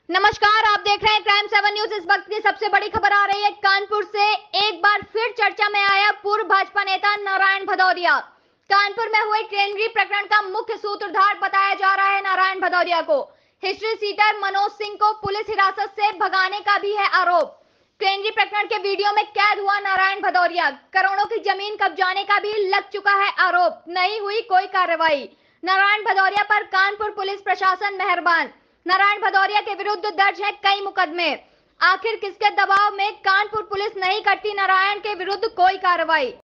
नमस्कार, आप देख रहे हैं क्राइम 7 न्यूज। इस वक्त की सबसे बड़ी खबर आ रही है कानपुर से। एक बार फिर चर्चा में आया पूर्व भाजपा नेता नारायण भदौरिया। कानपुर में हुए ट्रेनरी प्रकरण का मुख्य सूत्रधार बताया जा रहा है नारायण भदौरिया को। हिस्ट्री सीटर मनोज सिंह को पुलिस हिरासत से भगाने का भी है आरोप। ट्रेनरी प्रकरण के वीडियो में कैद हुआ नारायण भदौरिया। करोड़ों की जमीन कब्जाने का भी लग चुका है आरोप। नहीं हुई कोई कार्रवाई। नारायण भदौरिया पर कानपुर पुलिस प्रशासन मेहरबान। नारायण भदौरिया के विरुद्ध दर्ज है कई मुकदमे। आखिर किसके दबाव में कानपुर पुलिस नहीं करती नारायण के विरुद्ध कोई कार्रवाई।